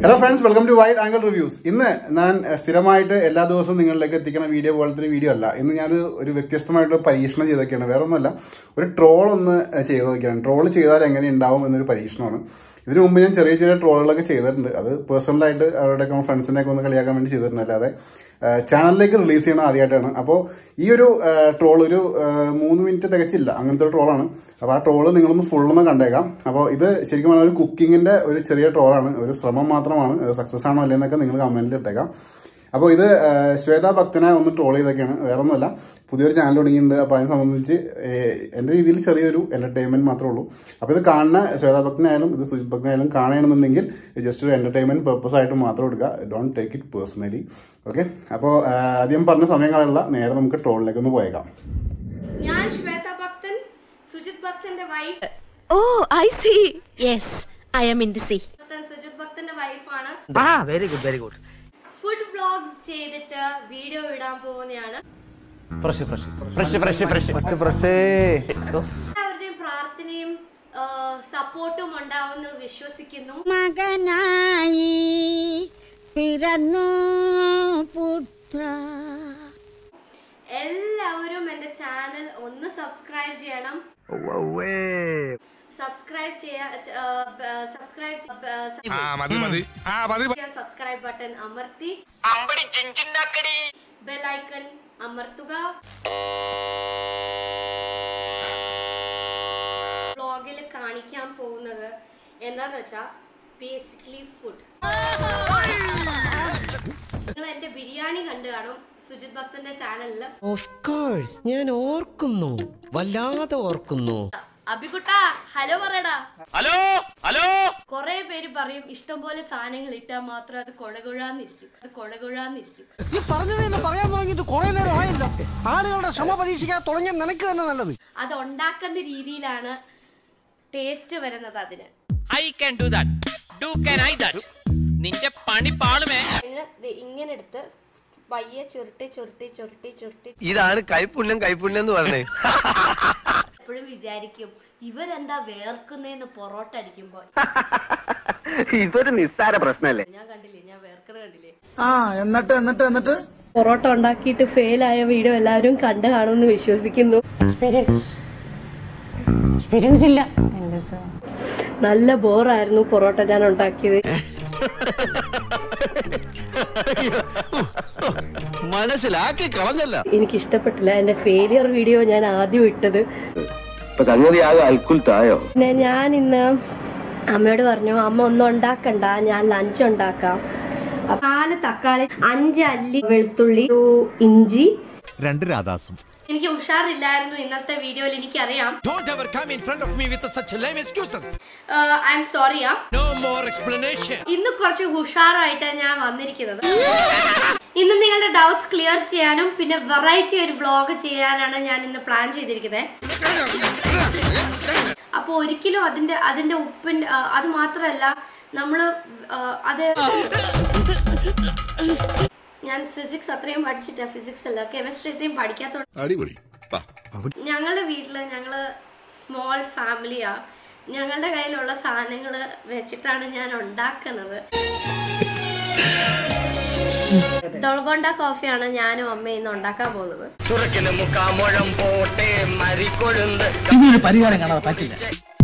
Hello friends, welcome to Wide Angle Reviews. ഇന്ന് ഞാൻ സ്ഥിരമായിട്ട് എല്ലാ ദിവസവും നിങ്ങളിലേക്ക് എത്തിക്കുന്ന വീഡിയോ പോലത്തെ വീഡിയോ അല്ല. ഇന്ന് ഞാൻ ഒരു വ്യത്യസ്തമായിട്ട് പരീക്ഷണം ചെയ്തൊക്കെയാണ്. വേറെ ഒന്നുമല്ല, ഒരു ട്രോൾ ഒന്ന് ചെയ്ത് നോക്കിയാണ്. ട്രോൾ ചെയ്താൽ എങ്ങനെ ഉണ്ടാവും എന്നൊരു പരീക്ഷണമാണ്. ഇതിനു മുമ്പ് ഞാൻ ചെറിയ ചെറിയ ട്രോളുകളൊക്കെ ചെയ്തിട്ടുണ്ട്. അത് പേഴ്സണലായിട്ട് അവരുടെയൊക്കെ ഫ്രണ്ട്സിനെയൊക്കെ ഒന്ന് കളിയാക്കാൻ വേണ്ടി ചെയ്തിട്ടുണ്ട്. അല്ലാതെ ചാനലിലേക്ക് റിലീസ് ചെയ്യണ ആദ്യമായിട്ടാണ്. അപ്പോൾ ഈ ഒരു ട്രോൾ ഒരു 3 മിനിറ്റ് തികച്ചില്ല, അങ്ങനത്തെ ഒരു ട്രോളാണ്. അപ്പോൾ ആ ട്രോള് നിങ്ങളൊന്ന് ഫുള്ളൊന്ന് കണ്ടേക്കാം. അപ്പോൾ ഇത് ശരിക്കും പറഞ്ഞാൽ ഒരു കുക്കിങ്ങിൻ്റെ ഒരു ചെറിയ ട്രോളാണ്, ഒരു ശ്രമം മാത്രമാണ്. സക്സസ് ആണോ അല്ലെന്നൊക്കെ നിങ്ങൾ കമൻറ്റിൽ ഇട്ടേക്കാം. അപ്പോൾ ഇത് ശ്വേതാ ഭക്തനെ ഒന്ന് ട്രോൾ ചെയ്തൊക്കെയാണ്, വേറെ ഒന്നുമല്ല. പുതിയൊരു ചാനൽ തുടങ്ങിയിട്ടുണ്ട്. അപ്പോൾ അതിനെ സംബന്ധിച്ച് എൻ്റെ രീതിയിൽ ചെറിയൊരു എൻ്റർടൈൻമെൻറ്റ് മാത്രമേ ഉള്ളൂ. അപ്പോൾ ഇത് കാണുന്ന ശ്വേതാ ഭക്തനായാലും ഇത് സുജിത് ഭക്തനായാലും കാണണമെന്നുണ്ടെങ്കിൽ ജസ്റ്റ് ഒരു എൻ്റർടൈൻമെൻറ്റ് പർപ്പസ് ആയിട്ട് മാത്രം എടുക്കുക. Don't take it personally. Okay, അപ്പോൾ ആദ്യം പറഞ്ഞ സമയങ്ങളുള്ള നേരെ നമുക്ക് ട്രോളിലേക്ക് ഒന്ന് പോയേക്കാം. ഞാൻ ശ്വേതാ ഭക്തൻ, സുജിത് ഭക്തന്റെ wife. Oh, I see. Yes, I am in the sea. Sujith ഭക്തന്റെ വൈഫാണ്. Very good very good. Food vlogs ചെയ്തിട്ട് വീഡിയോ ഇടാൻ പോകുന്നതാണ്. എല്ലാവരുടെയും പ്രാർത്ഥനയും സപ്പോർട്ടും ഉണ്ടാവുമെന്ന് വിശ്വസിക്കുന്നു. മകനായി പിറന്നു പുത്ര. എല്ലാവരും എന്റെ ചാനൽ ഒന്ന് സബ്സ്ക്രൈബ് ചെയ്യണം. സബ്സ്ക്രൈബ് ബട്ടൺ അമർത്തി ബെൽ ഐക്കൺ അമർത്തുക. വ്ലോഗിൽ കാണിക്കാൻ പോകുന്നത് എന്താന്ന് വെച്ചാ ബേസിക്കലി ഫുഡ്. നിങ്ങൾ എന്റെ ബിരിയാണി കണ്ടു കാണും സുജിത് ഭക്തന്റെ ചാനലില്. ഓഫ് കോഴ്സ് ഞാൻ ഓർക്കുന്നു, വല്ലാതെ ഓർക്കുന്നു. അഭികുട്ടാ ഹലോ പറയടാ. Hello hello. കൊറേ പേര് പറയും ഇഷ്ടം പോലെ സാധനങ്ങൾ ഇട്ടാൽ മാത്രം അത് കൊഴകൊഴാന്നിരിക്കും. ഈ പറഞ്ഞത് തന്നെ പറയാൻ തുടങ്ങിയിട്ട് കുറെ നേരം ആയല്ലോ. ആളുകളുടെ ക്ഷമ പരീക്ഷിക്കാൻ തുടങ്ങിയ നിനക്ക് തന്നെ നല്ലത്. അത് ഉണ്ടാക്കുന്ന രീതിയിലാണ് ടേസ്റ്റ് വരുന്നത്. അതിന് I can do that. Do can I that? നിന്റെ പണി പാളുമേ. ഇങ്ങനെ എടുത്ത് പയ്യെ ചുരുട്ടി. ഇതാണ് കൈപ്പുണ്യം എന്ന് പറഞ്ഞേ. എപ്പോഴും വിചാരിക്കും ഇവരെന്താ വേർക്കുന്നേന്ന് പൊറോട്ട അടിക്കുമ്പോ. ഇതൊരു നിസ്സാര പ്രശ്നല്ലേ. ഞാൻ കണ്ടില്ലേ, ഞാൻ വേർക്കുന്നത് കണ്ടില്ലേ. എന്നിട്ട് പൊറോട്ട ഉണ്ടാക്കിയിട്ട് ഫെയിൽ ആയ വീഡിയോ എല്ലാവരും കണ്ടു കാണുമെന്ന് വിശ്വസിക്കുന്നു. എക്സ്പീരിയൻസ് ഇല്ല. നല്ല ബോറായിരുന്നു പൊറോട്ട ഞാൻ ഉണ്ടാക്കിയത്. മനസ്സിലാക്കി കളഞ്ഞല്ല. എനിക്ക് ഇഷ്ടപ്പെട്ടില്ല. എന്റെ ഫെയിലിയർ വീഡിയോ ഞാൻ ആദ്യം ഇട്ടത്. പിന്നെ ഞാൻ ഇന്ന് അമ്മയോട് പറഞ്ഞു, അമ്മ ഒന്നും ഉണ്ടാക്കണ്ട, ഞാൻ ലഞ്ച് ഉണ്ടാക്കാം. 4 തക്കാളി, 5 അല്ലി വെളുത്തുള്ളി, 1 ഇഞ്ചി, 2 രാധാസും. എനിക്ക് ഉഷാറില്ലായിരുന്നു ഇന്നത്തെ വീഡിയോയിൽ, എനിക്കറിയാം. Don't ever come in front of me with such lame excuses. I am sorry. No more explanation. ഇന്ന് കുറച്ച് ഉഷാറായിട്ട് ഞാൻ വന്നിരിക്കുന്നത്. ഇന്ന് നിങ്ങളുടെ ഡൗട്ട്സ് ക്ലിയർ ചെയ്യാനും പിന്നെ വെറൈറ്റി ഒരു വ്ലോഗ് ചെയ്യാനാണ് ഞാൻ ഇന്ന് പ്ലാൻ ചെയ്തിരിക്കുന്നത്. അപ്പോൾ ഒരിക്കലും അതിന്റെ ഉപ്പിന്റെ അത് മാത്രമല്ല, നമ്മള് അത് ഞാൻ ഫിസിക്സ് അത്രയും പഠിച്ചിട്ടാ, ഫിസിക്സ് അല്ല കെമിസ്ട്രി അത്രയും പഠിക്കാത്തോണ്ട്. ഞങ്ങളുടെ വീട്ടില് ഞങ്ങള് സ്മോൾ ഫാമിലിയാ. ഞങ്ങളുടെ കയ്യിലുള്ള സാധനങ്ങൾ വെച്ചിട്ടാണ് ഞാൻ ഉണ്ടാക്കുന്നത്. ദോൾഗോണ്ട കോഫിയാണ് ഞാനും അമ്മയും ഇന്ന് ഉണ്ടാക്കാൻ പോകുന്നത്. ഇതൊരു പരിഹാരം കാണാൻ പറ്റില്ല.